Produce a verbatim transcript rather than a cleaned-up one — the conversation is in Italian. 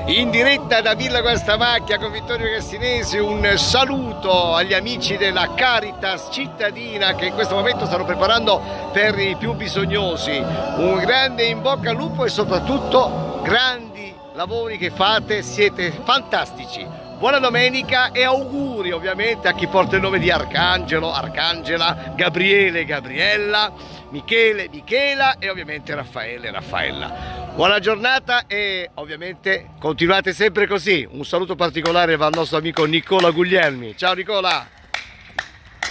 In diretta da Villa Guastamacchia con Vittorio Cassinesi, un saluto agli amici della Caritas cittadina che in questo momento stanno preparando per i più bisognosi. Un grande in bocca al lupo e soprattutto grandi lavori che fate, siete fantastici. Buona domenica e auguri ovviamente a chi porta il nome di Arcangelo, Arcangela, Gabriele, Gabriella, Michele, Michela e ovviamente Raffaele, Raffaella. Buona giornata e ovviamente continuate sempre così. Un saluto particolare va al nostro amico Nicola Guglielmi. Ciao Nicola!